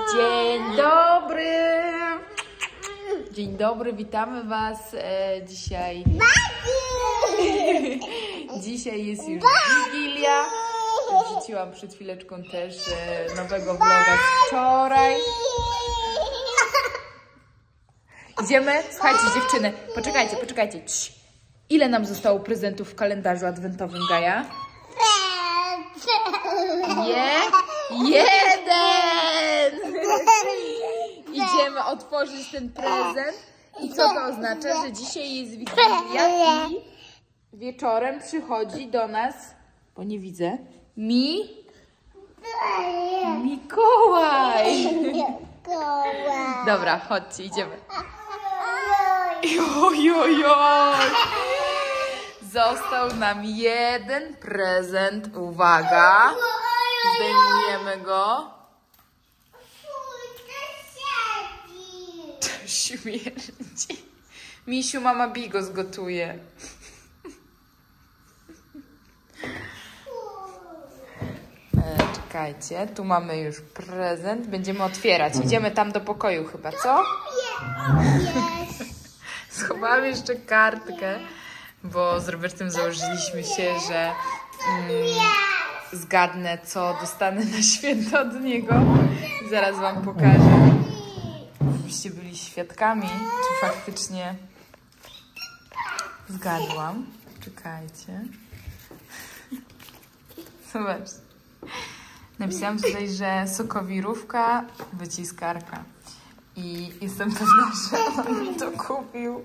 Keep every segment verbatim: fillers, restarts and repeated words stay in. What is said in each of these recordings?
Dzień dobry! Dzień dobry, witamy Was e, dzisiaj. Dzisiaj jest już Wigilia. Wrzuciłam przed chwileczką też e, nowego vloga z wczoraj. Idziemy? Słuchajcie, dziewczyny, poczekajcie, poczekajcie. Cii. Ile nam zostało prezentów w kalendarzu adwentowym, Gaja? Je? Jeden! Idziemy otworzyć ten prezent. I co to oznacza? Że dzisiaj jest Wigilia i wieczorem przychodzi do nas, bo nie widzę, mi... Mikołaj! Dobra, chodźcie, idziemy. Jojojoj! Został nam jeden prezent. Uwaga! Zdejmujemy go. To śmierdzi. Misiu, mama Bigo zgotuje. E, czekajcie, tu mamy już prezent. Będziemy otwierać. Idziemy tam do pokoju chyba, co? Schowałam jeszcze kartkę, bo z Robertem założyliśmy się, że mm, zgadnę, co dostanę na święto od niego. Zaraz Wam pokażę, żebyście byli świadkami, czy faktycznie zgadłam. Czekajcie. Zobaczcie. Napisałam tutaj, że sokowirówka, wyciskarka. I jestem pewna, że on mi to kupił.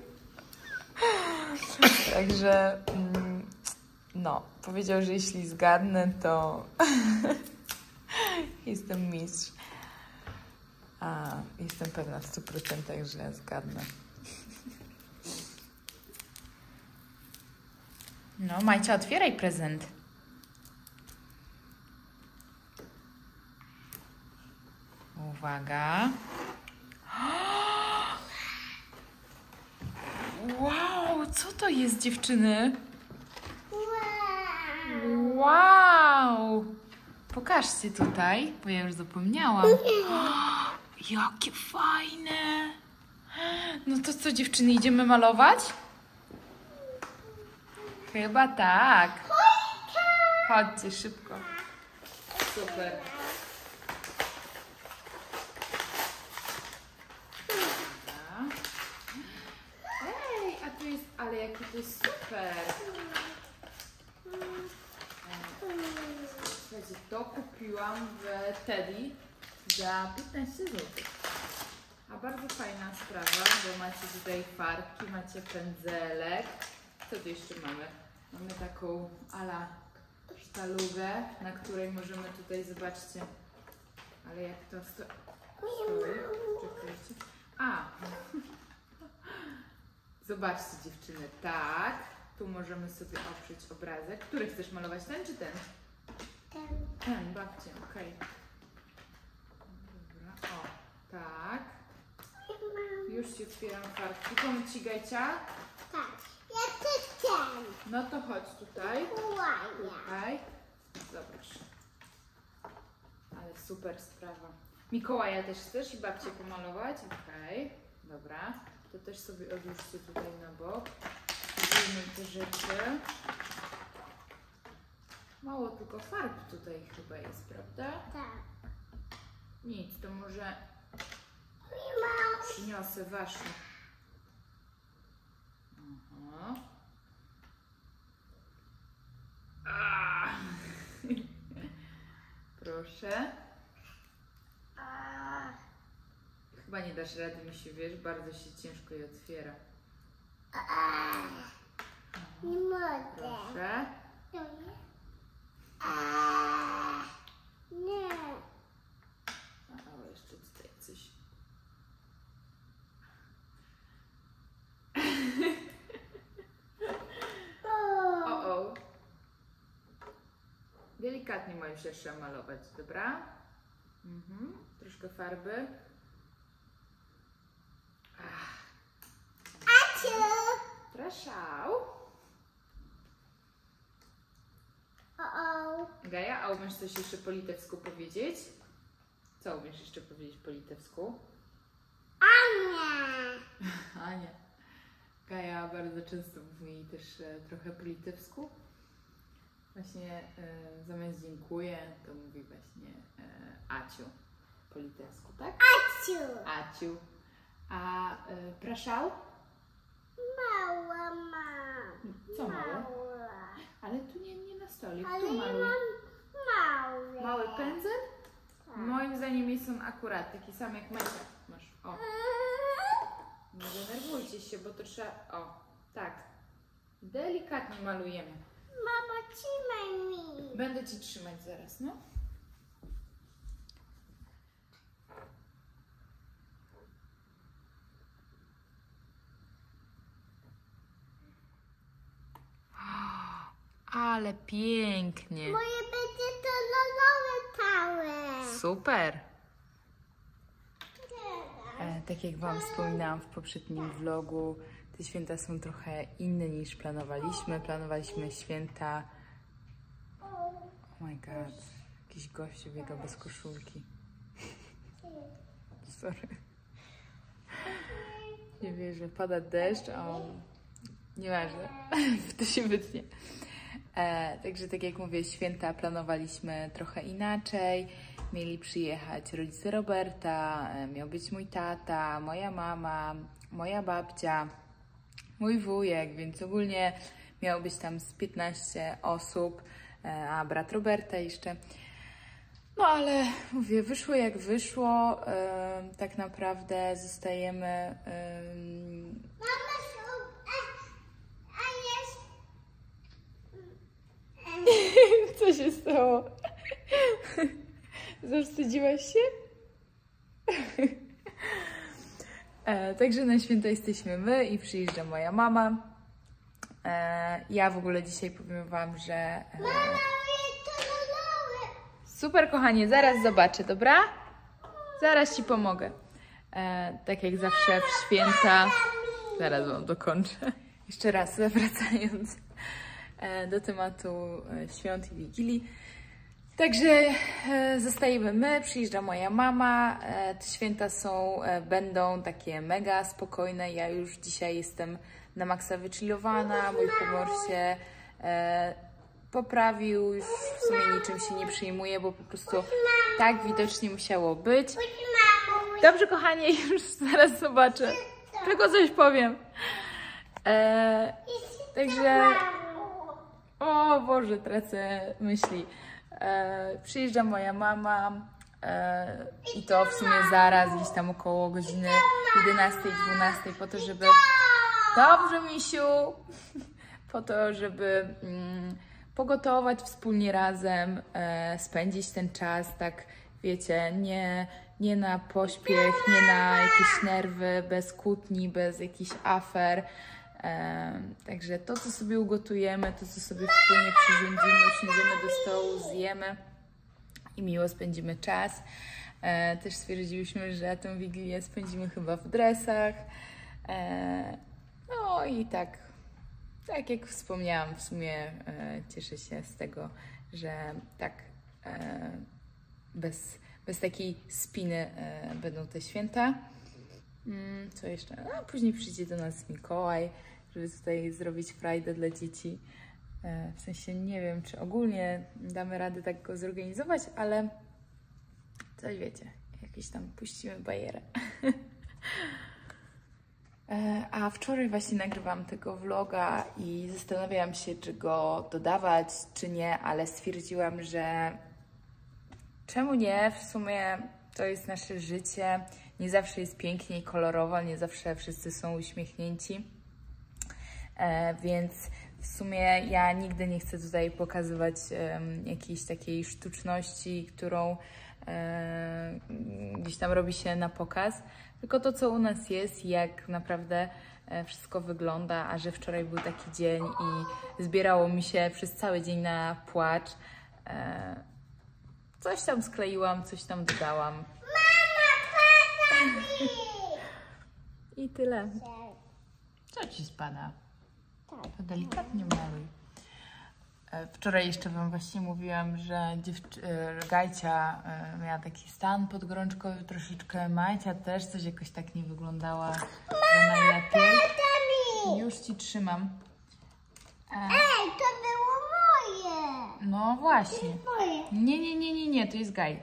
Także no, powiedział, że jeśli zgadnę, to jestem mistrz. A jestem pewna w stu procentach, że zgadnę. No, Majcia, otwieraj prezent. Uwaga. Wow, co to jest, dziewczyny? Wow! Pokażcie tutaj, bo ja już zapomniałam. Jakie fajne! No to co, dziewczyny, idziemy malować? Chyba tak. Chodźcie szybko. Super. Ej, a tu jest, ale jaki to jest super. Słuchajcie, to kupiłam w Teddy za piętnaście złotych. A bardzo fajna sprawa, bo macie tutaj farbki, macie pędzelek. Co tu jeszcze mamy? Mamy taką ala sztalugę, na której możemy tutaj, zobaczcie, ale jak to stoi. Czekajcie. A! Zobaczcie, dziewczyny, tak. Tu możemy sobie oprzeć obrazek. Który chcesz malować? Ten czy ten? Ten. Ten, babcie, okej. Okay. Dobra, o, tak. Już ci otwieram farbki. Pomóc ci, Gajcia? Tak. Ja też ten. No to chodź tutaj. Tutaj. Zobacz. Ale super sprawa. Mikołaja też chcesz i babcię pomalować? Okej, okay. Dobra. To też sobie odłóżcie tutaj na bok. Weźmy te rzeczy. Mało tylko farb tutaj chyba jest, prawda? Tak. Nic, to może przyniosę wasze. Aha. Ah. Proszę. Chyba nie dasz rady, mi się, wiesz, bardzo się ciężko je otwiera. Nie mogę. Proszę. To nie? Nie. O, jeszcze tutaj coś. O, o. Delikatnie moim się jeszcze malować, dobra? Mhm. Troszkę farby. Ach. Aciu! Proszę. O, o. Gaja, a umiesz coś jeszcze po litewsku powiedzieć? Co? Co umiesz jeszcze powiedzieć po litewsku? Ania. Ania. Kaja bardzo często mówi też e, trochę po litewsku. Właśnie e, zamiast dziękuję, to mówi właśnie e, Aciu po litewsku, tak? Aciu. Aciu. A e, praszał? Mała mam. Co małe? Mała. Ale tu nie, nie na stole, Ale tu ja maluj. mam małe. Mały pędzel? Tak. Moim zdaniem jest on akurat taki sam jak Macia. Masz, o. Nie denerwujcie się, bo to trzeba, o, tak. Delikatnie malujemy. Mama, trzymaj mi. Będę Ci trzymać zaraz, no. Ale pięknie. Moje będzie to lolowe całe. Super. E, tak jak Wam wspominałam w poprzednim vlogu, te święta są trochę inne niż planowaliśmy. Planowaliśmy święta... Oh my god, jakiś gościu biega bez koszulki. Sorry. Nie wierzę, pada deszcz, a on... Nieważne, to się wytnie. E, także tak jak mówię, święta planowaliśmy trochę inaczej. Mieli przyjechać rodzice Roberta, e, miał być mój tata, moja mama, moja babcia, mój wujek, więc ogólnie miało być tam z piętnaście osób, e, a brat Roberta jeszcze. No ale mówię, wyszło jak wyszło. E, tak naprawdę zostajemy... E, Mama, są... A, a jest... Co się stało? Zawstydziłaś się? E, także na święta jesteśmy my i przyjeżdża moja mama. E, ja w ogóle dzisiaj powiem Wam, że... E, Mama, moje to lolowe. super, kochanie, zaraz zobaczę, dobra? Zaraz Ci pomogę. E, tak jak zawsze w święta... Zaraz Wam dokończę. Jeszcze raz wracając do tematu świąt i Wigilii. Także zostajemy my, przyjeżdża moja mama. Te święta są, będą takie mega spokojne. Ja już dzisiaj jestem na maksa wychillowana, mój humor się e, poprawił, już w sumie niczym się nie przejmuję, bo po prostu tak widocznie musiało być. Dobrze, kochanie, już zaraz zobaczę. Tylko coś powiem. E, także... O Boże, tracę myśli. E, przyjeżdża moja mama e, i to w sumie zaraz, gdzieś tam około godziny jedenastej, dwunastej, po to, żeby... Dobrze, misiu! Po to, żeby mm, pogotować wspólnie razem, e, spędzić ten czas, tak wiecie, nie, nie na pośpiech, nie na jakieś nerwy, bez kłótni, bez jakichś afer. E, także to, co sobie ugotujemy, to, co sobie wspólnie przyrządzimy, usiądziemy do stołu, zjemy i miło spędzimy czas. E, też stwierdziliśmy, że tę Wigilię spędzimy chyba w dresach. E, no i tak, tak jak wspomniałam, w sumie e, cieszę się z tego, że tak e, bez, bez takiej spiny e, będą te święta. Co jeszcze? No, później przyjdzie do nas Mikołaj, żeby tutaj zrobić frajdę dla dzieci. W sensie nie wiem, czy ogólnie damy radę tak go zorganizować, ale coś wiecie, jakieś tam puścimy bajerę. A wczoraj właśnie nagrywałam tego vloga i zastanawiałam się, czy go dodawać, czy nie, ale stwierdziłam, że czemu nie? W sumie to jest nasze życie. Nie zawsze jest pięknie i kolorowo, nie zawsze wszyscy są uśmiechnięci. E, więc w sumie ja nigdy nie chcę tutaj pokazywać e, jakiejś takiej sztuczności, którą e, gdzieś tam robi się na pokaz. Tylko to, co u nas jest, jak naprawdę e, wszystko wygląda, a że wczoraj był taki dzień i zbierało mi się przez cały dzień na płacz. E, coś tam skleiłam, coś tam dodałam. I tyle. Co ci spada? To delikatnie maluj. Wczoraj jeszcze wam właśnie mówiłam, że dziewczy- Gajcia miała taki stan podgorączkowy troszeczkę, Majcia też coś jakoś tak nie wyglądała że najlepiej. Już ci trzymam. Ej, to było moje. No właśnie. Moje. Nie, nie, nie, nie, nie, to jest Gaj.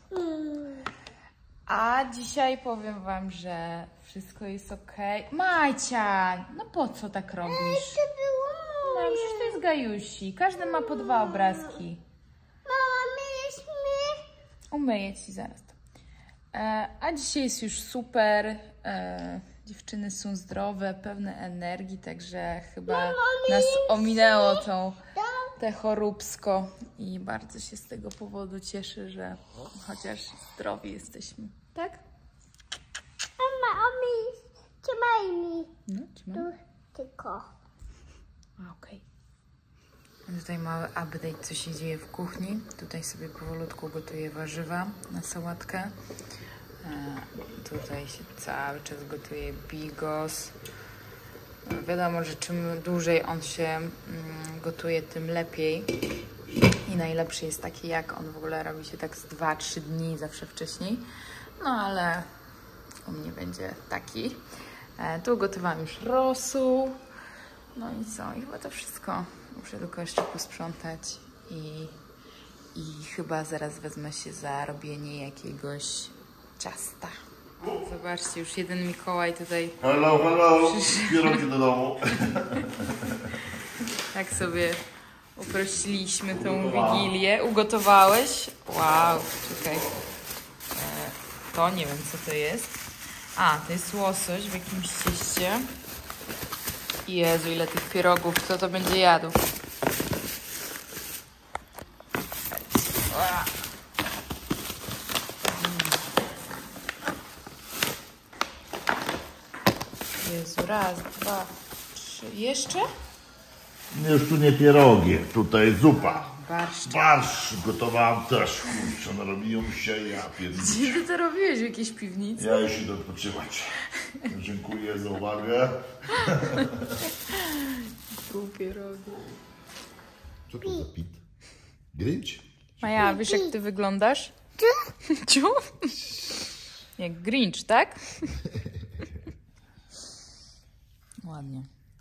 A dzisiaj powiem wam, że wszystko jest okej. Majcia, no po co tak robisz? To było No, moje. przecież to jest Gajusi. Każdy ma po dwa obrazki. Mama, myjesz mnie? Umyję ci zaraz to. E, a dzisiaj jest już super. E, dziewczyny są zdrowe, pełne energii, także chyba nas ominęło tą te choróbsko i bardzo się z tego powodu cieszę, że chociaż zdrowi jesteśmy. Tak? Mama, o mi, trzymaj mi. No, trzymam. Tu tylko. A, okej. Okay. Tutaj mały update, co się dzieje w kuchni. Tutaj sobie powolutku gotuję warzywa na sałatkę. E, tutaj się cały czas gotuje bigos. E, wiadomo, że czym dłużej on się mm, gotuje, tym lepiej. I najlepszy jest taki, jak on w ogóle robi się tak z dwa trzy dni, zawsze wcześniej. No ale u mnie będzie taki. E, tu gotowałam już rosół. No i co? I chyba to wszystko. Muszę tylko jeszcze posprzątać i, i chyba zaraz wezmę się za robienie jakiegoś ciasta. Zobaczcie, już jeden Mikołaj tutaj Hello, hello, pierogi do domu. tak sobie uprościliśmy tą wigilię. Ugotowałeś? Wow, czekaj. E, to nie wiem, co to jest. A, to jest łosoś w jakimś cieście. Jezu, ile tych pierogów. Kto to będzie jadł? Jezu, raz, dwa, trzy. Jeszcze? Już tu nie pierogi, tutaj zupa. Barszcz. Barszcz gotowałam też, kurczę, narobiłem się, ja pierniczę. Gdzie ty to robiłeś? W jakiejś piwnicy? Ja już idę odpoczywać. Dziękuję za uwagę. Pół pierogi. Co to za pit? Grinch? Maja, wiesz jak ty wyglądasz? Ciu? Jak Grinch, tak? Ładnie.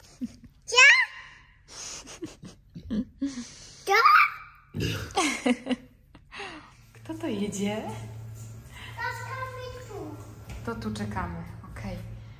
Kto to jedzie? To tu czekamy, okej.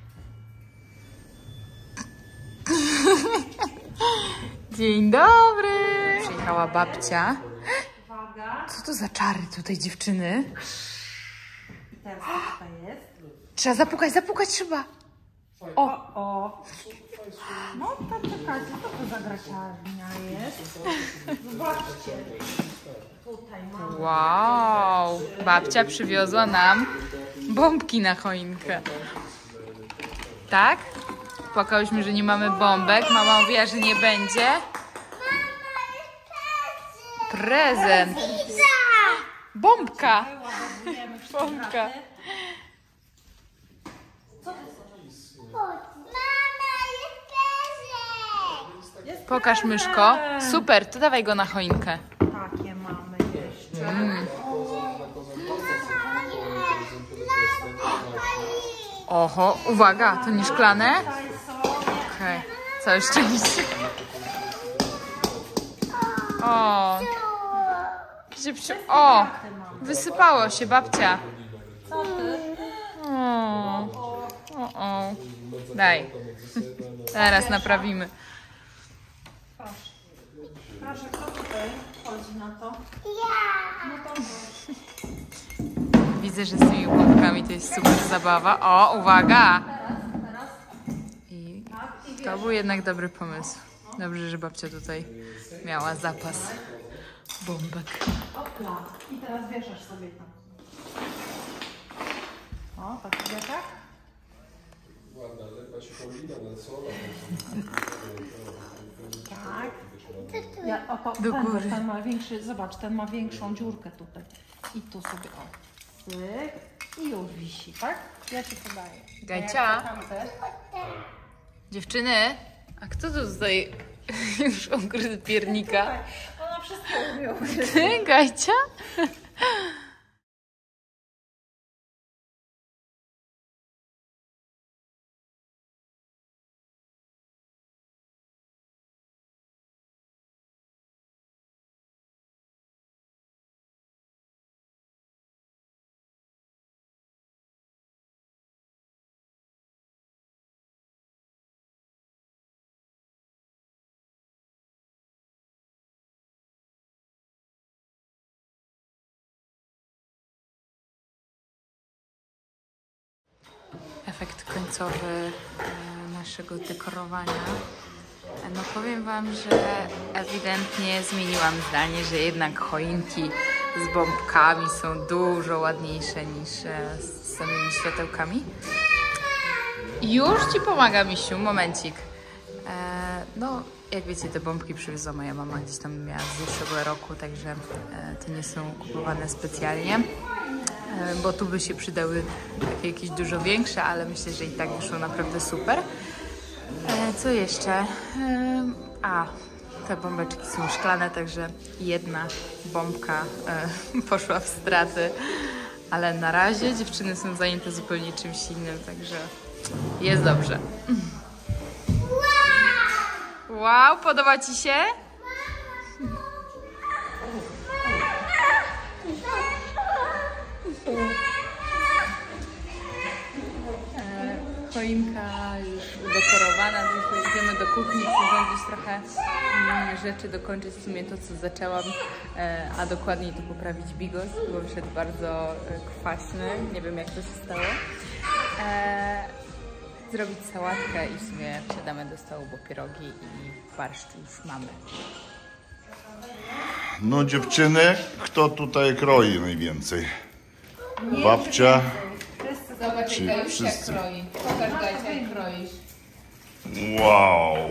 Dzień dobry! Przyjechała babcia. Co to za czary tutaj, dziewczyny? Teraz co tutaj jest? Trzeba zapukać, zapukać trzeba. O! O! No to czekajcie, co to za graciarnia jest? Zobaczcie. Tutaj mamy. Wow! Babcia przywiozła nam bombki na choinkę. Tak? Płakałyśmy, że nie mamy bombek. Mama mówiła, że nie będzie. Prezent! Bombka! Bombka! Pokaż, myszko. Super, to dawaj go na choinkę. Takie mamy jeszcze. Mm. Oho, uwaga, to nie szklane? Okej, okay. Całe szczęście. O, się przy... o, wysypało się, babcia. Co ty? O, o, o. Daj. Teraz naprawimy. Proszę. Proszę, kto tutaj chodzi na to? No to Widzę, że z tymi bombkami to jest super zabawa. O, uwaga! I to był jednak dobry pomysł. Dobrze, że babcia tutaj miała zapas bombek. opla. I teraz wieszasz sobie tam. O, tak wieszak? Tak. Ja, o, to, Do ten, góry. ten ma większy, zobacz, ten ma większą dziurkę tutaj. I tu sobie, o, cyk, i już wisi, tak? Ja ci podaję. Gajcia, Tamte. dziewczyny, a kto tu tutaj Już ugryzł piernika. Ona wszystko umie. Gajcia? Efekt końcowy naszego dekorowania. No powiem Wam, że ewidentnie zmieniłam zdanie, że jednak choinki z bombkami są dużo ładniejsze niż z samymi światełkami. Już Ci pomaga, misiu, momencik. No, jak wiecie, te bombki przywiozła moja mama, gdzieś tam miała z zeszłego roku, także te nie są kupowane specjalnie, bo tu by się przydały takie jakieś dużo większe, ale myślę, że i tak wyszło naprawdę super. Co jeszcze? A, te bombeczki są szklane, także jedna bombka poszła w straty, ale na razie dziewczyny są zajęte zupełnie czymś innym, także jest dobrze. Wow, podoba Ci się? Choinka już udekorowana, tylko idziemy do kuchni, przyrządzić trochę mm, rzeczy, dokończyć w sumie to, co zaczęłam, e, a dokładniej to poprawić bigos, bo wyszedł bardzo e, kwaśny, nie wiem jak to się stało. E, zrobić sałatkę i w sumie wsiadamy do stołu, bo pierogi i barszcz już mamy. No dziewczyny, kto tutaj kroi najwięcej? Babcia? Zobacz, Czy jak wszyscy? kroi. Pokaż, Gajcia, jak kroisz. Wow!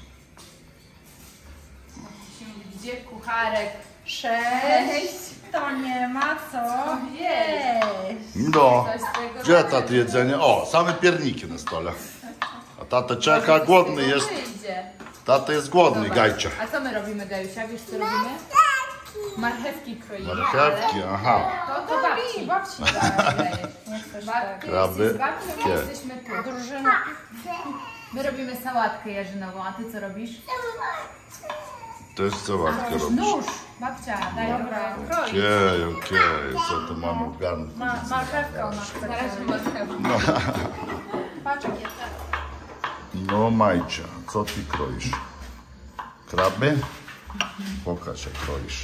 Gdzie kucharek? Cześć! To nie ma co jeść. No, gdzie tato jedzenie? O, same pierniki na stole. A tata czeka, głodny jest. Wyjdzie. Tata jest głodny, Zobacz. Gajcia. A co my robimy, Gajusia? Wiesz, co robimy? Marchewki kroimy. Marchewki, aha. To, to babci. Babci babci. Kraby, Babci, my kie. jesteśmy tu. Drużyna. My robimy sałatkę jarzynową, a ty co robisz? Też sałatkę robisz. Nóż. Babcia, daj dobra. Kroi. Okej, okej, co to mamy w garnku? Ma, marchewka ona chce. Na razie marchewki. Patrz jakie No Majcia, co ty kroisz? Kraby? Pokaż jak kroisz.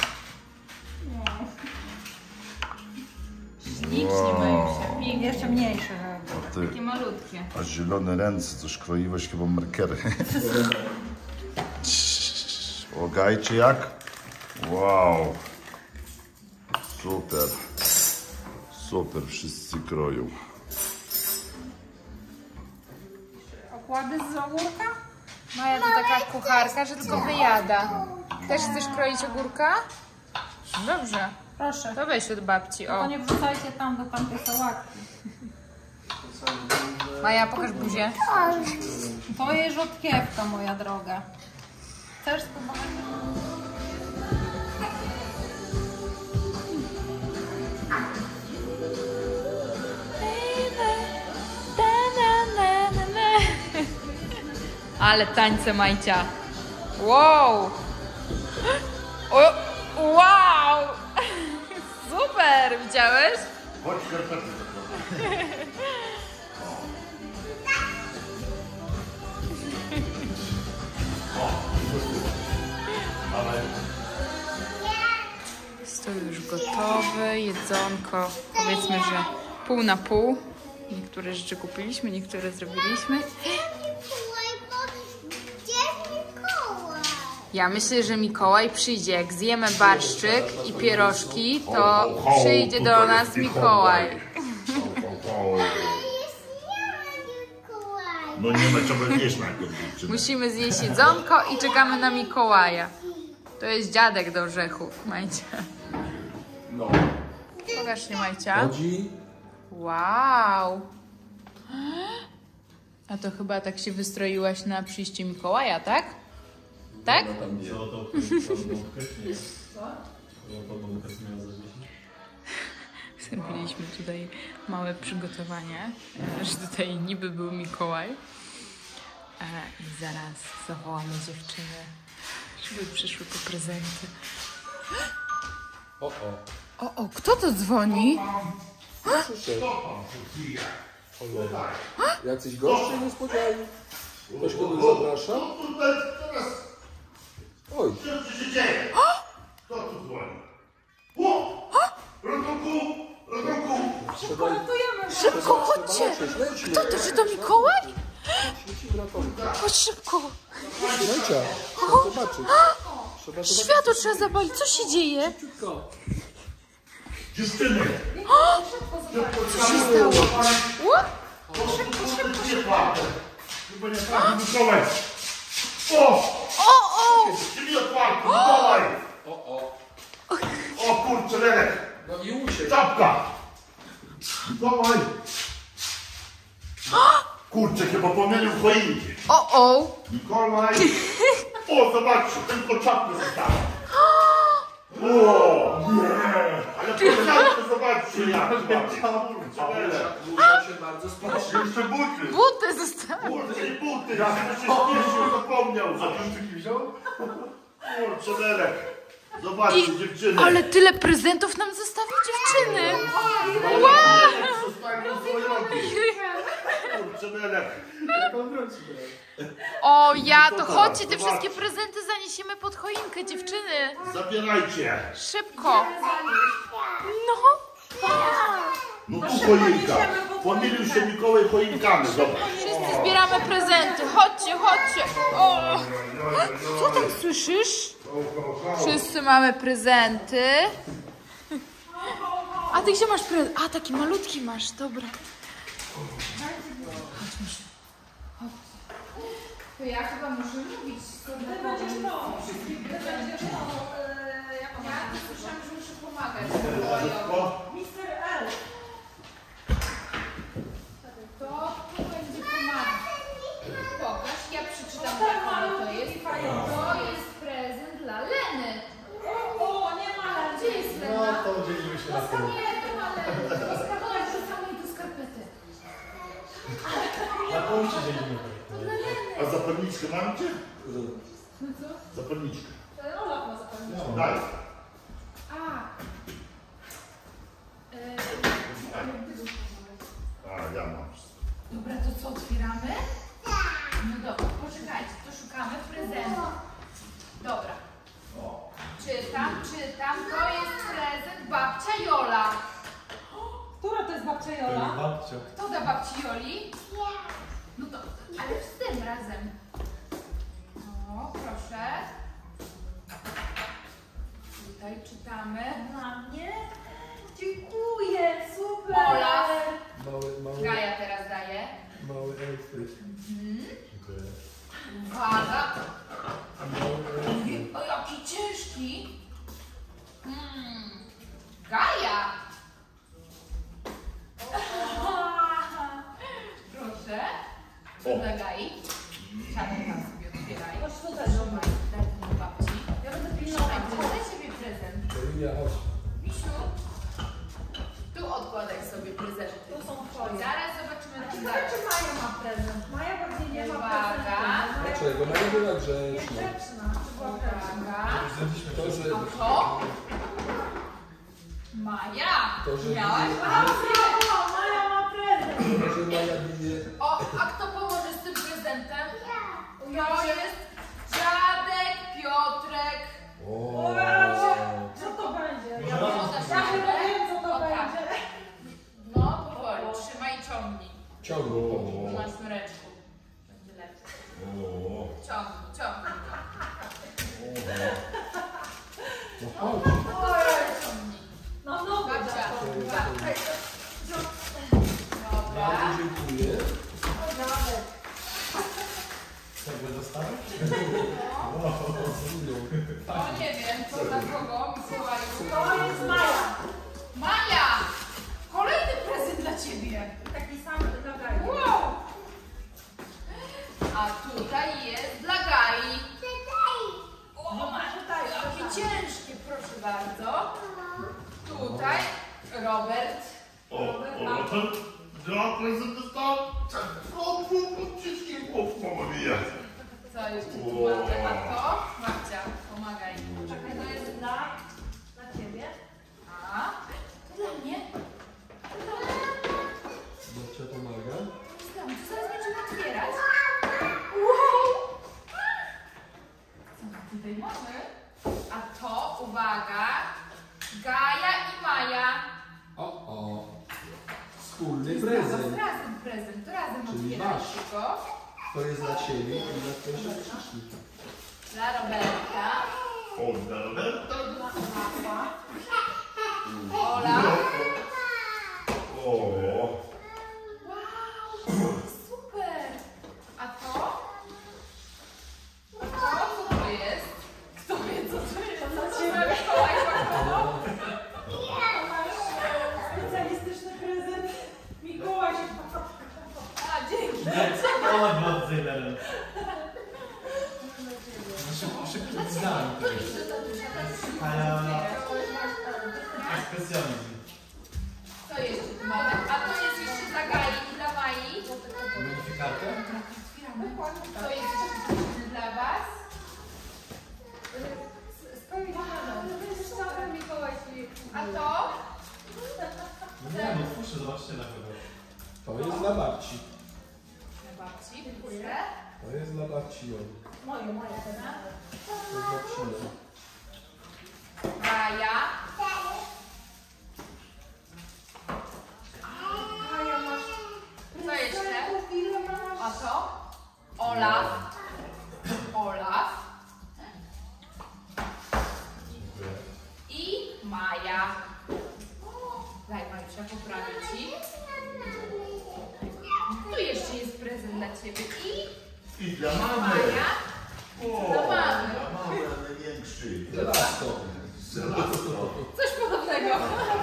Ślicznie mają się. Pięknie. jeszcze mniejsze. A ty, Takie malutkie. a zielone ręce, coś kroiłeś chyba markery. O, Gajcie jak? Wow. Super. Super, wszyscy kroją. Okłady z ogórka? Maja to taka kucharka, że tylko wyjada. Też chcesz kroić ogórka? Dobrze. Proszę. To weź od babci, To o. nie wrzucajcie tam do tamtej sałatki. Maja, pokaż buzię. To jest rzodkiewka, moja droga. Chcesz spróbować? Ale tańce, Majcia. Wow. O, wow. Super, widziałeś? Chodź, skarpety. Stół już gotowy, jedzonko. Powiedzmy, że pół na pół. Niektóre rzeczy kupiliśmy, niektóre zrobiliśmy. Mikołaj, bo gdzie Mikołaj? Ja myślę, że Mikołaj przyjdzie. Jak zjemy barszczyk i pierożki, to przyjdzie do nas Mikołaj. Ale jest ja Mikołaj. No nie ma trzeba jeść najpierw, dziewczyny. Musimy zjeść jedzonko i czekamy na Mikołaja. To jest dziadek do orzechów, Majcia. No. Pokaż się, Majcia. Chodzi? Wow. A to chyba tak się wystroiłaś na przyjście Mikołaja, tak? Tak? Ona tam nie. Złotą nie. Złotą bombkę miała zawiesić. Zrobiliśmy tutaj małe przygotowanie, że tutaj niby był Mikołaj. E, I zaraz zawołamy dziewczyny, żeby przyszły po prezenty. O, o. O, o, kto to dzwoni? Przyszedł. Cholera. Jacyś goście niespodziani. Ktoś kogoś zaprasza? Tutaj teraz, Oj. co tu się dzieje? Kto tu dzwoni? O! Ratunku! Ratunku! Trzeba, Szybko, chodźcie! Kto to, czy to Mikołaj? Chodź szybko! Lejcia, trzeba zobaczyć. Trzeba zobaczyć. Światło trzeba zapalić, co się dzieje? Dziewczyny! Co się stało? O? Chyba nie trafi Mikołaj! O! O, o! Drzwi otwarte, Mikołaj! O, o. O kurczę, Lelek! No i usiedź. Czapka! Mikołaj! Kurczę, chyba pomylił choinki. O, o! Mikołaj! O, zobaczcie, tylko czapkę została. O! Nie! Ale prezentkę zobaczcie jak ładnie. Muszę się bardzo spieszyć. Jeszcze buty! Buty zostały. Kurczę, i buty! Ja się śpieszył, zapomniał. Zapomniał wziął? Kurczę, Lelek. Zobaczcie, dziewczyny. Ale tyle prezentów nam zostawi dziewczyny. Zostałem rozwojowy. Kurczę, Lelek. O, ja to chodźcie, te wszystkie prezenty zaniesiemy pod choinkę, dziewczyny. Zabierajcie. Szybko. No. No tu choinka. Pomylił się Mikołaj choinkami. Zobacz. Wszyscy zbieramy prezenty. Chodźcie, chodźcie. O. Co tam słyszysz? Wszyscy mamy prezenty. A ty gdzie masz prezent? A, taki malutki masz, dobra. Chodźmy się. Chodź. To ja chyba muszę mówić. Ty będziesz to. Ja słyszałam, że muszę pomagać. mister L. To tu będzie pomagać. Pokaż, ja przeczytam, co to jest. To jest prezent dla Leny. O, nie ma Leny. Gdzie jest Lena? No to dzielimy się na pół. Nie, to ma Leny. Do skarpety, wrzucamy jej do skarpety. Na pół ci dzielimy. To dla Leny. A zapalniczkę mam cię? No co? Zapalniczkę. Olaf ma zapalniczkę. No. Daj. A. E, A, ja mam. Dobra, to co, otwieramy? No dobra, poczekajcie, to szukamy prezentu. Dobra. Czytam, czytam. To jest prezent babcia Jola. Która to jest babcia Jola? Babcia. Kto da babci Joli? No to, ale z tym razem. O, proszę. Tutaj czytamy. Dla mnie? Dziękuję, super! Olaf. Mały, mały, Gaja teraz daje. mały elektryk. Dziękuję. Uwaga. Mały elektryk. O, jaki ciężki. Mm. Gaja. Proszę. O. Dla Gai. Siadaj tam sobie, otwieraj. Chodź tutaj, Trzymaj, daj to do babci. Ja będę Trzymaj, pilnować. daj sobie prezent. Linia, chodź. Misiu, tu odkładaj sobie prezenty. To są twoje. Zaraz zobaczymy, A czy ciekawe, dasz. czy Maja ma prezent. Maja pewnie nie ma Uwaga. prezentu. Dlaczego? Maja była Jest grzeczna. grzeczna. Czy była grzeczna? Uwaga. To, że... A to? Maja. To, że... Miałaś? O, Maja ma prezent. To, że Maja bije... O, a kto pomoże z tym prezentem? To jest dziadek Piotrek. O, Co to będzie? Ja Podasz ja chyba rękę? wiem, co to O, tak. będzie. No, powoli, trzymaj i ciągnij. ciągnij. Na smreczku. Będzie lepiej. O. Ciągnij, ciągnij. No chodź. Ciągnij. No nogę Babcia. za to. Babcia. Dobra. Bardzo dziękuję. Dziadek. Chcesz dostawać? O, nie wiem, co dla kogo, Mikołaju. To jest Maja. Maja! Kolejny prezent dla ciebie. Taki sam dla Gai. Wow! A tutaj jest dla Gai. Robert. O, o, to ja prezent dostałem. O, wszystkie chłop, mama mija. Co jeszcze tu mamy? A to? Babcia, pomagaj. Czekaj, to jest dla, dla ciebie. A? To dla mnie? Babcia pomaga. Znam, to zaraz będziemy otwierać. Wow! Co my tutaj mamy? A to, uwaga, Gaja i Maja. O, o. Wspólny Razem, prezent. razem prezent, to razem Czyli otwierajcie wasz. go. To jest dla ciebie i dla twojej siostrzyszki. Dla Roberta. O, dla Roberta. Dla Pawła. Ola. O, Wow, super! A to? A to? Co to jest? Kto wie, co to jest? Co ci Mikołaj pakował? Specjalistyczny prezent. Mikołaj się pakował. A, dzięki. O, bardzo zajlerem. Szybki design to jest. Specjalizm. Co jeszcze tu mamy? A to jest jeszcze dla Gai i dla Mai. Modyfikarkę? To jest jeszcze dla Was. A to? Nie, no twórzcie, zobaczcie na kogo. To jest dla babci. Dla babci, dziękuję. To jest dla babci Joli. Moje, moje teraz. To jest babci Joli. Gaja. Maja, masz Co jeszcze? prezentów, ile masz? A to? Olaf. Olaf. Dziękuję. I Maja. Daj Majusia, poprawię Ci. Tu jeszcze jest prezent dla Ciebie. I i dla mamy. Maja. O, Dla mamy. dla mamy, największy. Żelazo. Coś podobnego.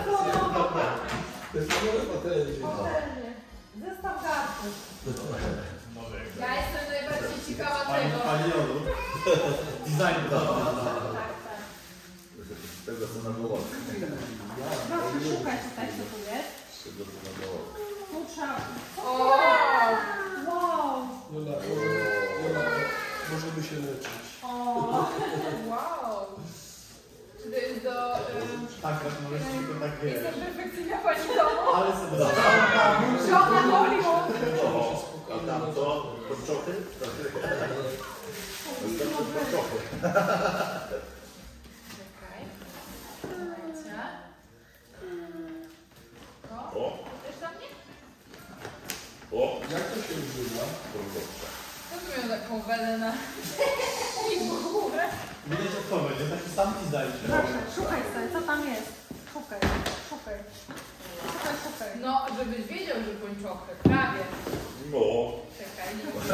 To jest nowe patelnie. Zestaw garków. Może jak Ja jestem najbardziej ciekawa Pani, tego. pani Jolu. Design to. Tak, tak. Tego co na wołach. Proszę szukać tutaj, co tu jest. Tego co na wołach. Tu trzeba. O! Wow. Jola, Jola, możemy się leczyć. O. Wow. Czy to jest do... ym, Tak, możesz tylko tak wiesz. Jestem perfekcyjna Pani domu. Ale sobie Żona Hollywood. O, a tam to? Kurczochy? Kurczochy. Czekaj. Słuchajcie. O, O, też dla mnie? o, Jak to się używa? kurczochy. Co tu miał taką welę na... I w górę. Widać odpowiedź, jest taki sam design. Proszę, szukaj sobie, co tam jest. Szukaj, szukaj. Szukaj, szukaj. No, żebyś wiedział, że pończochy. Prawie. No, Czekaj.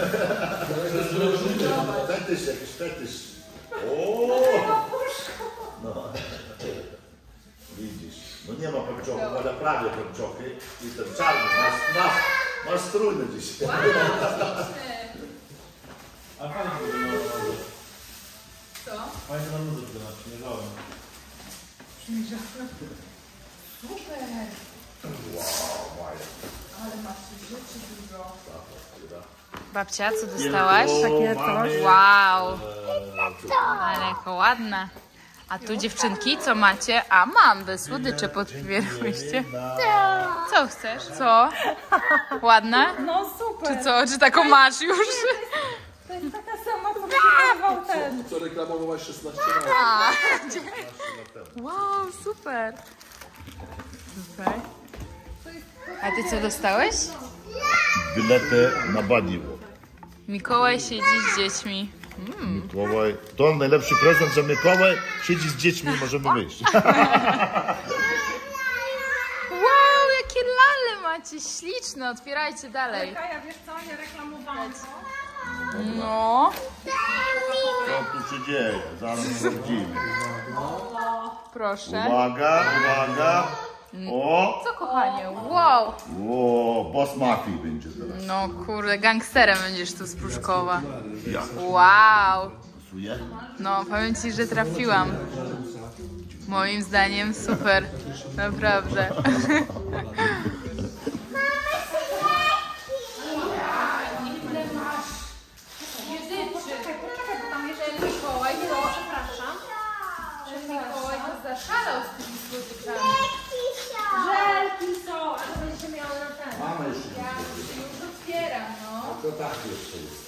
fetysz, jakiś fetysz. O, no. Widzisz, no nie ma pończochów, ale prawie pończochy. I ten czarny, masz, masz, masz strójny dziś. Wow, śliczny. A fajnie to wygląda. Co? Fajnie na nudze wygląda, przymierzałem. Przymierzałem. Super. Wow, Maja. Ale masz rzeczy dużo. Babcia. Babcia, co dostałaś? Takie coś. Wow. Ale jaka ładna. A tu dziewczynki, co macie? A mam, wy słodycze podpierłyście. Co chcesz? Co? Ładna? No super. Czy co? Czy taką masz już? To jest taka sama, co przygotował ten. Co reklamowałaś szesnaście lat? A, wow, super. Super. A ty co dostałeś? Bilety na Baniło. Mikołaj siedzi z dziećmi. Mm. Mikołaj, to najlepszy prezent, że Mikołaj siedzi z dziećmi i możemy wyjść. Wow, jakie lale macie, śliczne. Otwierajcie dalej. Kaja, wiesz co, nie reklamowałam go. No. Co tu się dzieje? Zaraz widzimy. Proszę. Uwaga, uwaga. O, Co kochanie? Wow. o, boss mafii będzie teraz. No kurde, gangsterem będziesz tu z Pruszkowa. Ja. Wow. Pasuje? No, powiem ci, że trafiłam. Moim zdaniem super. Naprawdę. Ile masz? Poczekaj, poczekaj, bo tam jeszcze Ten Mikołaj to... przepraszam. Ten Mikołaj to zaszalał z tymi słodyczami. Żelki są, a to będziecie miały na ten. Mamy jeszcze Ja już otwieram, no. to tak jeszcze jest.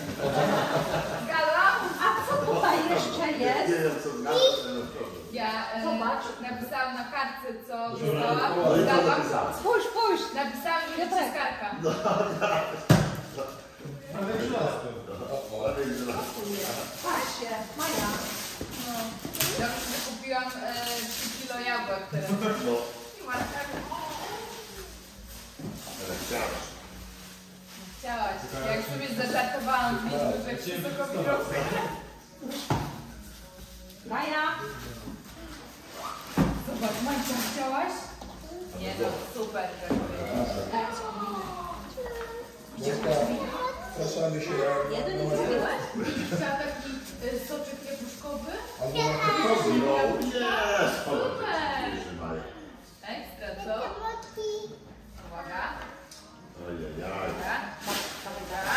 Gala? A co tutaj jeszcze Nie jest? wiem co znaczy, ale to Ja e, Zobacz. napisałam na kartce, co No dostałam. i to Dałam. napisałem. Spójrz, spójrz. Napisałam, że Piotrek. jest karka. Ale żelazko. Ale nie raz. Patrzcie, Maja. No. Ja już sobie kupiłam e, trzy kilo jabłek teraz. No, I Marta, ale chciałeś. chciałaś. Ja już sobie zażartowałam, że jak się sokowi rosły. Maja. Zobacz, Majka, chciałaś? Nie no, super, że Zapraszamy się na... Jeden nie zrobiłeś? Chciała taki y, soczek jabłuszkowy? Albo na kozy. No, jest. Super. Trzymaj. Ekstra, co? Uwaga, Ajajaj. uwaga, uwaga.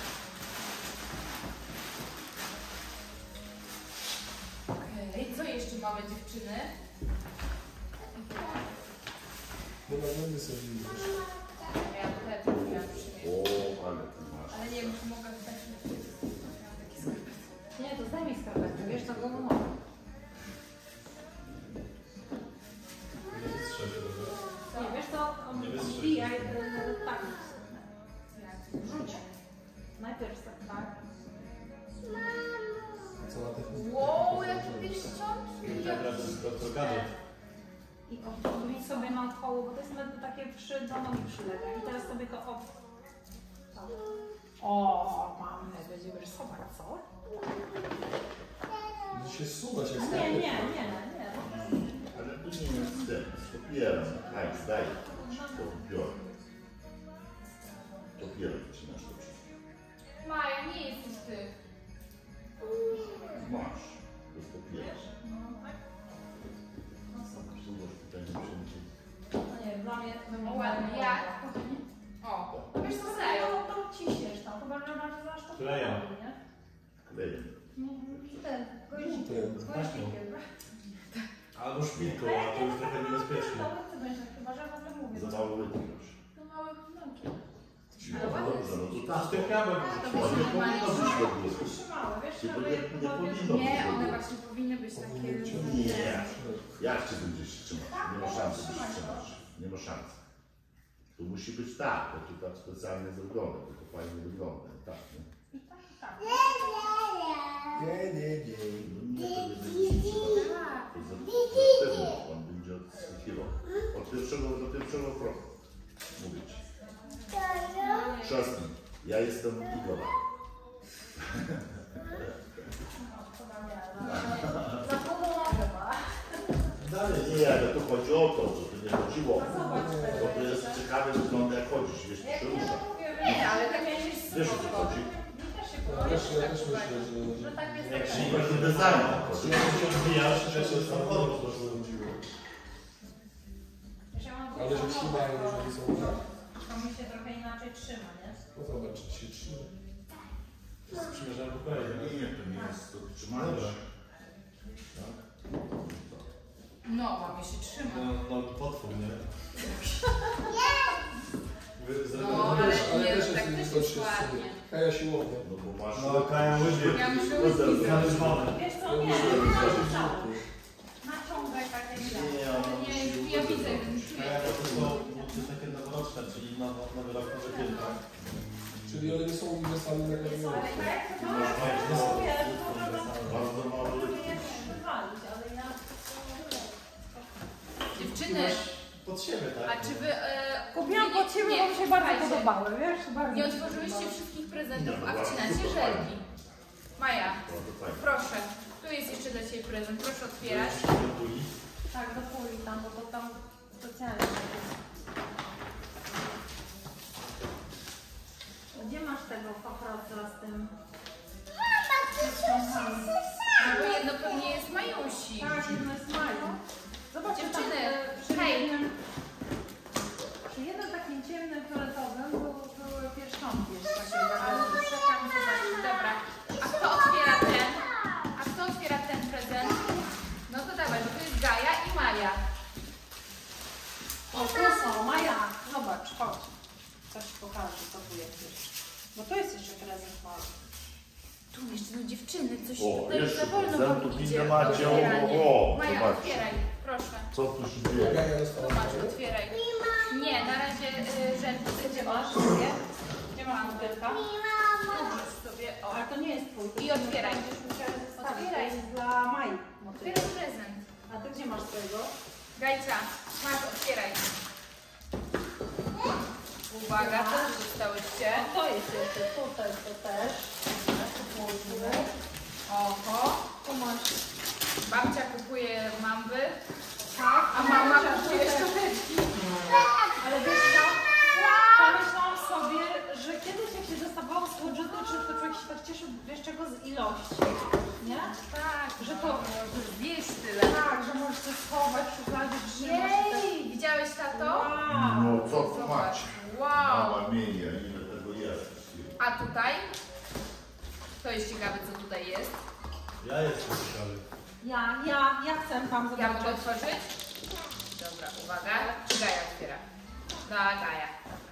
Okej, co jeszcze mamy, dziewczyny? No możemy sobie już. Miałam te, co miałam przymierzyć. O, ale ty masz. Ale nie wiem, czy mogę tak się... Miałam takie skarpety. Nie, to zdejmij skarpetkę, wiesz, to go mogę. Nie wystrzel się dobrze. Nie, wiesz co, Nie wystrzel się. wbijaj, e, tak, Jak? rzuć. Najpierw tak, tak. Co na technikę? Wow, jaki pierścionki! I tak razem z gadżet. I obróć sobie naokoło, bo to jest nawet takie przy, do nogi przylega. I teraz sobie go ob... Tak. O, mamy, będziemy rysować, co? Będzie się zsuwać jak Nie, skarpetka. nie, nie, nie. Ale tu nie jest z tym, z papierem. Tak, zdaj. To biorę. Papierem wcinasz to wszystko. Maja, nie jesteś ty. Masz. To jest papierem. No, tak? No super. Zobacz, tutaj nie wszędzie. No nie, dla mnie to będzie O, ładnie. Jak? O, wiesz co, serio. No to ciśniesz tam, chyba że masz zaś to Klejem. nie? Klejem. Ten, goździkiem, goździkiem. Albo szpilką, a to już trochę niebezpieczne. To ty będziesz, chyba że w ogóle mówię. Za mało wytniesz. To małe wnioki. No dobrze, no to Aż tak. tych jabłek To Ale nie będzie powinno być do góry. Trzymały, wiesz, Nie, żeby nie, nie powinno być Nie, do one góry. właśnie powinny być takie... Nie. Jak cię będziesz trzymać? Nie ma szans, żebyś trzymać. Nie ma szans. Tu musi być tak, bo tu tak specjalnie zrobione, bo to fajnie wygląda. Tak, nie? tak. Nie, nie, nie. No nie, to nie będzie się trzymać. To za za sztywno, on będzie odskakiwał. Od pierwszego do pierwszego kroku. Mówię ci. Trzasnij. Ja jestem Igora. Za podobno chyba. Dalej nie, ale tu chodzi o to, że to nie chodziło. Bo to jest ciekawe wygląda jak chodzisz, wiesz, się rusza. Nie, ale tak jak jest Wiesz o co chodzi? Ja też, ja też myślę, że... że tak jest Jak tak. się Chodzi o design. chodzi. Jak się odbijasz, to się z samochodu po prostu. Ale że trzymają, że nie są tak. To mi się trochę inaczej trzyma, nie? No zobacz, czy się trzyma. To jest przymierzane po kolei. Nie, to nie jest to trzymanie się. Tak? No, mamie się trzyma. No, no potwór, nie? Wy No, zrobione. ale Ale nie, też tak jest też coś jest ładnie. Kaja siłownia. No bo masz... No, krają łyżwy. Ja muszę łyżki zrobić. Zależone. Wiesz co, nie, nie narzucamy. Naciągaj takie widać. Nie, on Nie, musi ja widzę, Kraja to są buty takie noworoczne, czyli nowo, nowy rok, nowy film, tak? Czyli one nie są uniwersalne na każdym Ale roku. tak, to No, no, no, wiesz, może Bardzo mało to lekki. nie wywalić, ale ja... Dziewczyny, Pod siebie, tak? a czy wy... E, Kupiłam nie, pod siebie, nie, bo mi się bardzo słuchajcie, podobały, wiesz? Bardzo Nie mi się otworzyłyście podobały. wszystkich prezentów, Nie, no a bardzo wcinacie super żelki. Maja, No to fajnie. proszę. Tu jest jeszcze dla Ciebie prezent, proszę otwierać. Tak, do puli tam, bo to tam specjalnie jest. Gdzie masz tego paproca z tym? No bo jedno pewnie jest Majusi. Tak, jedno jest Maju. Zobaczcie, Dziewczyny, tam, e, chodź. Coś ci pokażę, co tu jest jeszcze. Bo to jest jeszcze prezent mały. Tu jeszcze no dziewczyny, coś O, tutaj jeszcze za wolno prezentów wam nie idzie. macie, o, Otwieranie. o, Maja, zobaczcie. otwieraj, proszę. Co tu się dzieje? Ja dostałem. Zobacz, otwieraj. Nie, na razie y, rzędy Gdzie masz? Nie? Gdzie masz butelka? Możesz sobie, o. Ale to nie jest twój. I otwieraj. Będziesz musiała zostawić. To Otwieraj. jest dla Mai. Otwieraj prezent. A ty gdzie masz swojego? Gajca, masz, otwieraj. Uwaga, co tu dostałyście? A to jest jeszcze, tutaj to też. Oho, Tu masz. babcia kupuje mamby, Tak, a mama kupuje szczoteczki. Ale wiesz co? Pomyślałam sobie, że kiedyś jak się dostawało słodziuty, czy to człowiek się tak cieszył, wiesz czego, z ilości. Nie? Tak, Że to, możesz zjeść tyle. tak, że możesz to schować, szufladzie, trzymasz. i tak- Jej, widziałeś tato? Wow. No co tu Zobacz. macie? Wow. Mama mieja, ile tego jest. A tutaj? To jest ciekawe, co tutaj jest. Ja jestem ciekawy. Ja, ja, ja chcę tam Ja mogę zobaczyć. otworzyć? Dobra, uwaga. Czy Gaja otwiera? Da, Gaja.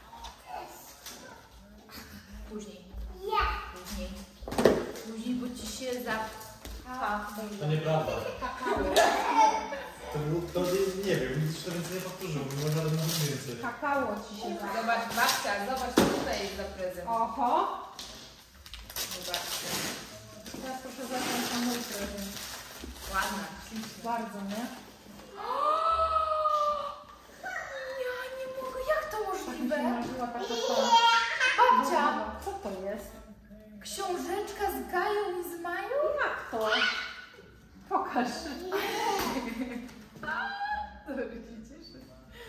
Później. Później. Później, bo ci się za... Tak, To nieprawda. kakao. To, był- to nie, nie wiem, nic jeszcze więcej nie powtórzył, może nawet mówić więcej. kakao ci się da. Zobacz, babcia, zobacz, co tutaj jest za prezent. Oho. Zobaczcie. Teraz proszę zacząć na mój prezent. Ładna. Bardzo, nie? Ja nie mogę, jak to Tak mi się możliwe? marzyła taka to. Babcia, Co to jest? książeczka z Gają i z Mają? Jak to? Pokaż. To się cieszę.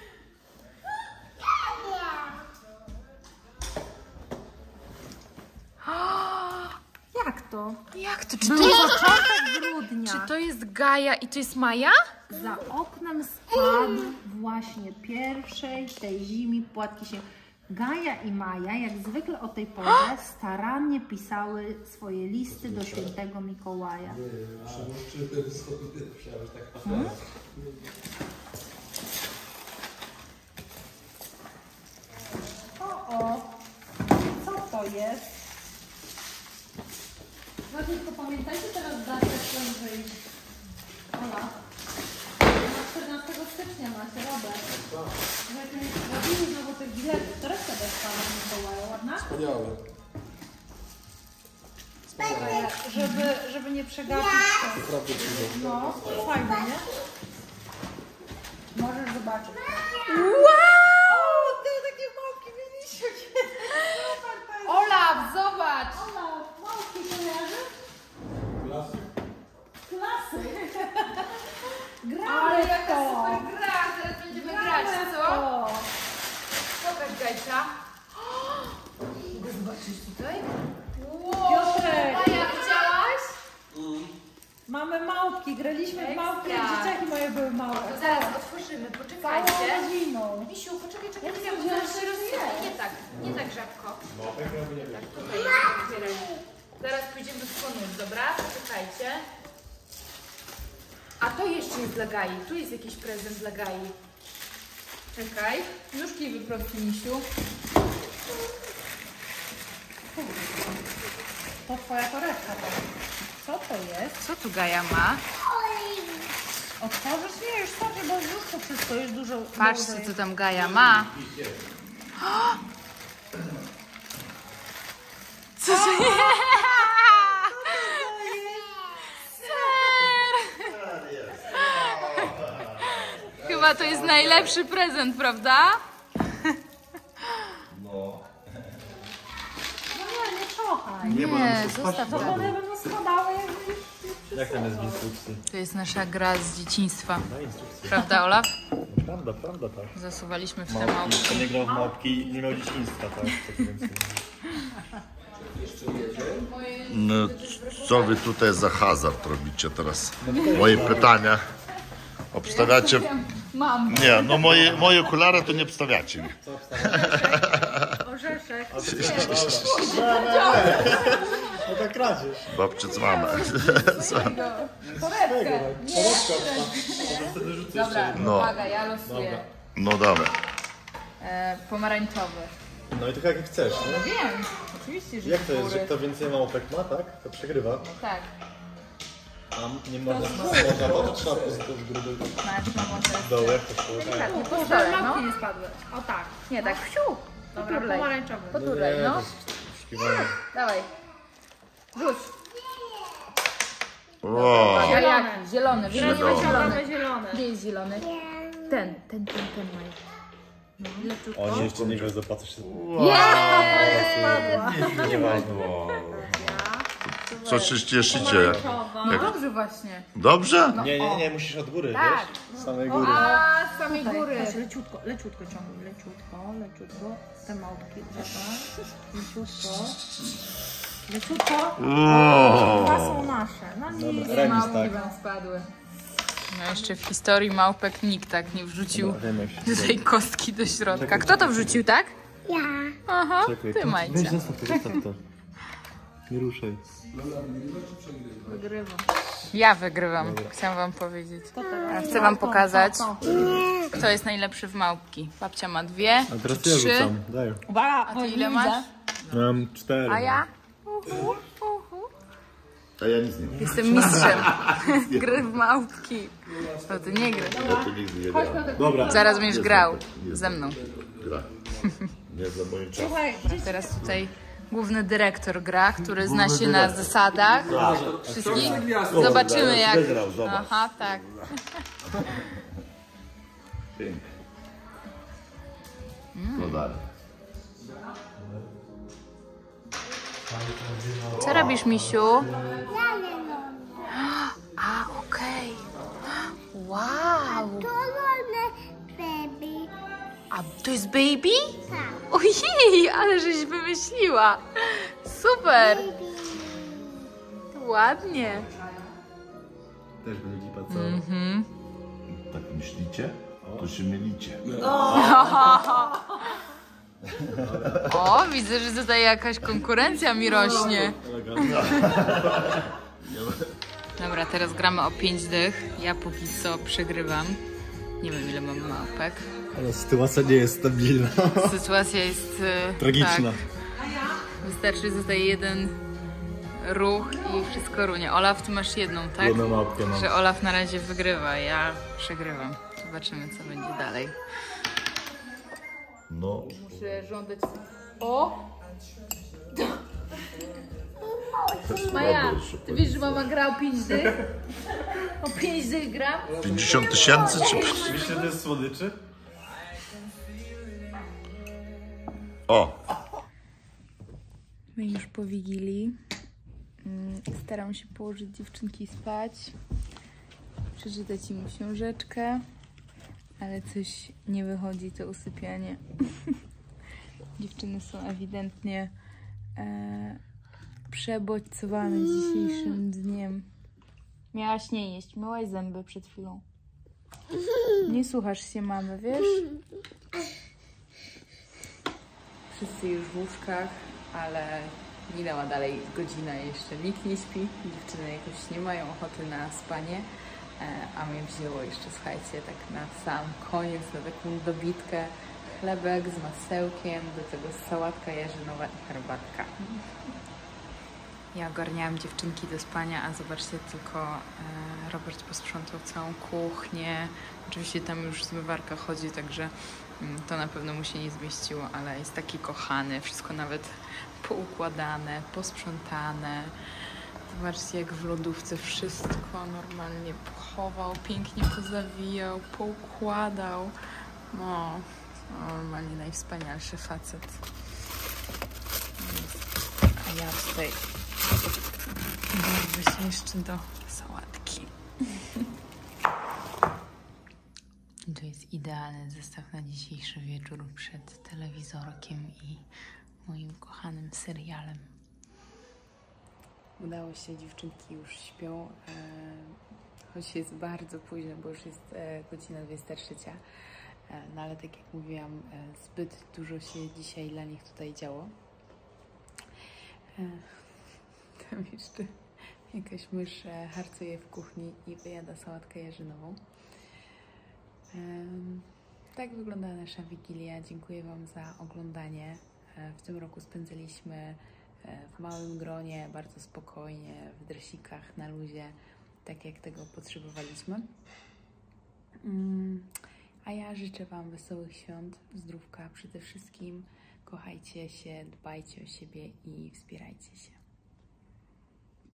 Jak to? Jak to? Czy Był to, jest, początek grudnia. czy to jest Gaja i to jest Maja? Za oknem spadł właśnie pierwszej tej zimy płatki się. Gaja i Maja, jak zwykle o tej porze, starannie pisały swoje listy do świętego Mikołaja. Przyłączyłem sobie, myślałem, że tak Hmm? O, o, co to jest? No tylko pamiętajcie teraz datę, jak wyjść. Ola, na czternastego stycznia macie, Robert. Jak nie zrobili znowu tych biletów, to reszta dostała Mikołaja, ładna? Wspaniałe. Dobra, żeby, żeby nie przegapić to. Naprawdę cudowne. No, fajne, nie? Możesz zobaczyć. Wow! O, ty takie małki mieliście. Olaf, zobacz! Ola, małki kojarzy? Klasy. Klasy. Ale Gramy w jaka to. super gra! Teraz będziemy grać, Gramy w co? to. Pokaż Gajca. Mogę zobaczyć tutaj? Wow! Piotrek. Maja, widziałaś? Mamy małpki, graliśmy w małpki, jak Ekstra. dzieciaki moje były małe. To zaraz otworzymy, Całą poczekajcie. rodziną. Misiu, poczekaj, czekaj, Ja czekaj, nie bo wiedziałam, zaraz się że rozsypie. jest. Nie tak, nie tak żabko. No, tego nie wiem. Tak, tutaj otwieraj. Zaraz pójdziemy w konus, dobra? Poczekajcie. A to jeszcze jest dla Gai. Tu jest jakiś prezent dla Gai. Czekaj. Nóżki wyprostuj, Misiu. To twoja torebka. tak? Co to jest? Co tu Gaja ma? Otworzysz? Nie, już sobie, bo już to wszystko jest dużo Patrzcie, dłużej. co tam Gaja ma. Co to jest? Chyba to jest najlepszy prezent, prawda? No. No nie, nie czochaj. Nie, bo nam Nie, się zostaw spaść No to. bo one będą spadały, jakby już... Jak tam jest w instrukcji? To jest nasza gra z dzieciństwa. Na instrukcji. Prawda, Olaf? Prawda, prawda, tak. Zasuwaliśmy w te Małpki, małpki. kto nie grał w małpki, nie miał dzieciństwa, tak? Co tu więcej? No, co wy tutaj za hazard robicie teraz? Moje pytania. Obstawiacie? Mam. Nie, no moje, moje okulary to nie obstawiacie. Orzeszek. No tak kradzież. Babcie, co mamy? Torebkę. Może wtedy rzucę Dobra, jeszcze. No. uwaga, ja losuję. Dobra. No dawaj. e, pomarańczowy. No i tak jak chcesz, No nie? wiem, oczywiście, że Jak z to jest, góry. że kto więcej małpek ma, tak? To przegrywa. Tak, A nie można, można to, to trzeba pozytać z gruby masz mamą teraz. dołek. To szło. Delikatnie, po Żeby stole, małpki no. nie spadły. O tak. Nie, tak, wsiu. Dobra, Poturlaj. pomarańczowy. Poturlaj, Nie, no. to jest poszukiwanie. Dawaj. Rzuć. O, A Zielony. jaki? Zielony, Zielony. zielony. Zielony, zielony. Gdzie jest zielony? Ten, ten, ten, ten Maj. Leciutko. O nie, jeszcze nie wiem, zobaczysz się. nie ważne. Co się cieszycie? Pomarańczowa. No dobrze właśnie. Dobrze? Nie, nie, nie, musisz od góry, Tak. wiesz? Z samej góry. A, z samej Tutaj, góry. patrz, leciutko, leciutko ciągnij, leciutko, leciutko. Te małpki, dobra. Leciutko. Leciutko. O. Dwa są nasze. No nie. Dobra, remis, Małpki tak. wam spadły. No jeszcze w historii małpek nikt tak nie wrzucił Remis. do tej kostki do środka. Kto to wrzucił, tak? Ja. Aha, Czekaj, ty to- Majcia. weź zostaw to, zostaw to. Nie ruszaj. Wygrywam. Ja wygrywam, chciałam wam powiedzieć. To teraz. A chcę wam pokazać, To, to. kto jest najlepszy w małpki. Babcia ma dwie, A teraz czy ja trzy. rzucam, daj. Uwaga, A bo ty nie ile widzę. masz? Mam cztery. A ja? Uhu, uhu. A ja nic nie wiem. Jestem mistrzem gry w małpki. No ty nie gry. Ja to nigdy nie grałem. Dobra. Zaraz będziesz Nie grał znam. Nie ze mną. Gra. Nie za moim czasem. Słuchaj, A teraz tutaj główny dyrektor gra, który zna się na zasadach wszystkich. Zobaczymy jak... Wygrał, zobacz. Aha, tak. Pięknie. No dalej. Co robisz, misiu? A, okej. Wow. Kolone baby. A to jest baby? Tak. Ojej, ale żeś wymyśliła. Super. Ładnie. Też będzie kipa cała. Mhm. Tak myślicie? To się mylicie. O, widzę, że tutaj jakaś konkurencja mi rośnie. Dobra, teraz gramy o pięć dych. Ja póki co przegrywam. Nie wiem, ile mam małpek. Ale sytuacja nie jest stabilna. Sytuacja jest e, Tragiczna. Tak. Wystarczy tutaj jeden ruch i wszystko runie. Olaf, ty masz jedną, tak? Jedną małpkę mam. Że Olaf na razie wygrywa, ja przegrywam. Zobaczymy, co będzie dalej. No. Muszę żądać... O! Maja, ty wiesz, że mama gra o pięć dych? O pięć dych gram? pięćdziesiąt tysięcy czy... Oczywiście to jest słodyczy? O! My już po Wigilii. Mm, Staram się położyć dziewczynki spać. Przeczytać im książeczkę. Ale coś nie wychodzi, to usypianie. Dziewczyny są ewidentnie e, przebodźcowane dzisiejszym dniem. Miałaś nie jeść, myłaś zęby przed chwilą. Nie słuchasz się mamy, wiesz? Wszyscy już w łóżkach, ale minęła dalej godzina, jeszcze nikt nie śpi. Dziewczyny jakoś nie mają ochoty na spanie. A mnie wzięło jeszcze, słuchajcie, tak na sam koniec, na taką dobitkę, chlebek z masełkiem, do tego sałatka jarzynowa i herbatka. Ja ogarniałam dziewczynki do spania, a zobaczcie, tylko e, Robert posprzątał całą kuchnię. Oczywiście tam już zmywarka chodzi, także mm, to na pewno mu się nie zmieściło, ale jest taki kochany, wszystko nawet poukładane, posprzątane. Zobaczcie, jak w lodówce wszystko normalnie pochował, pięknie pozawijał, poukładał. No, normalnie najwspanialszy facet. A ja tutaj dorwę się jeszcze do sałatki. To jest idealny zestaw na dzisiejszy wieczór przed telewizorkiem i moim kochanym serialem. Udało się, dziewczynki już śpią, e, choć jest bardzo późno, bo już jest e, godzina dwudziesta trzecia. E, no ale tak jak mówiłam, e, zbyt dużo się dzisiaj dla nich tutaj działo. E, tam jeszcze jakaś mysz e, harcuje w kuchni i wyjada sałatkę jarzynową. E, tak wygląda nasza Wigilia. Dziękuję Wam za oglądanie. W tym roku spędziliśmy w małym gronie, bardzo spokojnie, w dresikach, na luzie, tak jak tego potrzebowaliśmy. A ja życzę Wam wesołych świąt, zdrówka przede wszystkim. Kochajcie się, dbajcie o siebie i wspierajcie się.